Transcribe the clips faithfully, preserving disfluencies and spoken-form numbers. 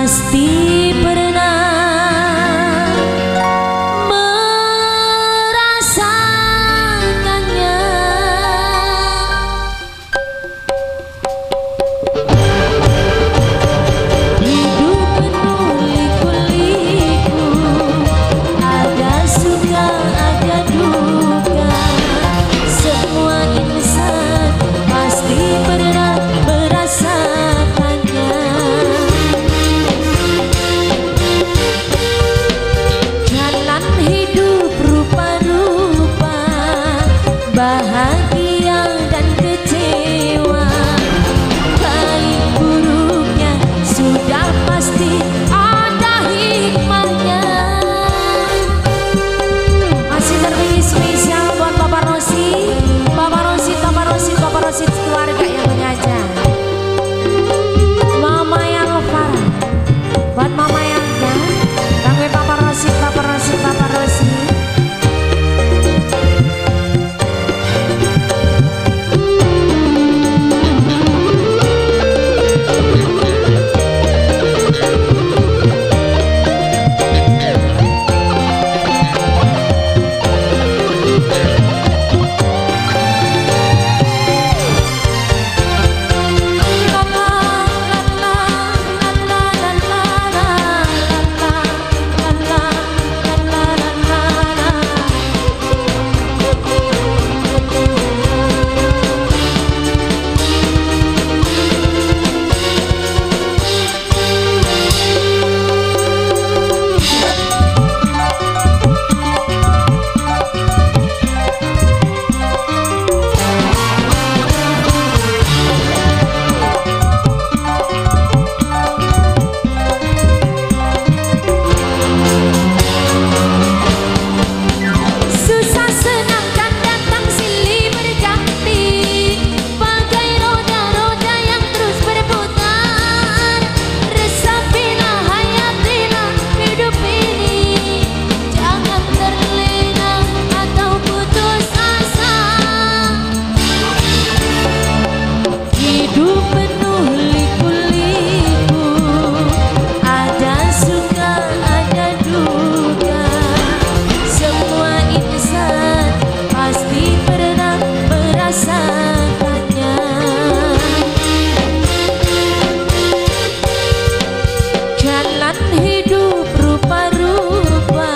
pasti pernah merasakannya. Hidup penuh liku-liku, ada suka ada duka. Semua insan pasti pernah merasakannya. Jalan hidup rupa-rupa, bahagia dan kecewa, baik buruknya sudah pasti ada hikmahnya. Masih terpilih spesial buat Bapak Rosi, Bapak Rosi, Bapak Rosi, Bapak Rosi keluarga yang mengajar. Mama yang Farah, buat Mama yang kan, kangge Bapak Rosi, Bapak Rosi, Bapak Rosi. Hidup rupa-rupa,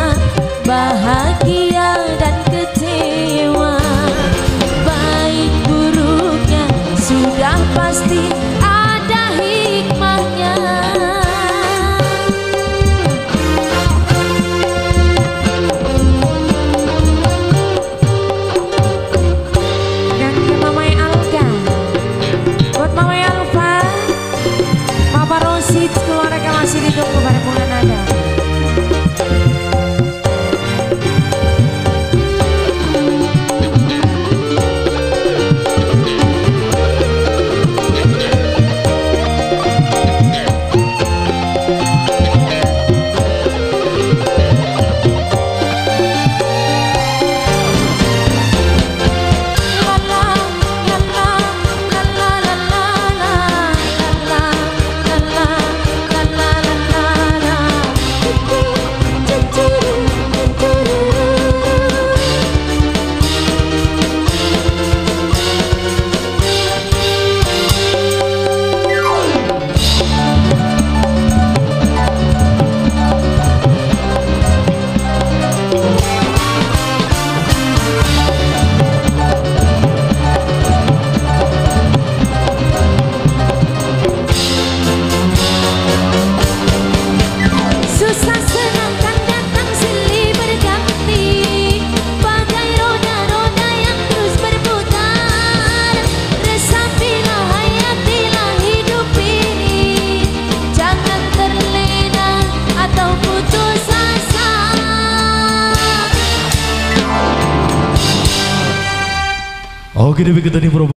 bahagia dan kecewa, baik buruknya sudah pasti ada hikmahnya. Dan ke Mama Alga, buat Mama Alfa, Papa Rosid keluarga masih ditunggu pada bulan ada. Oke, demikian tadi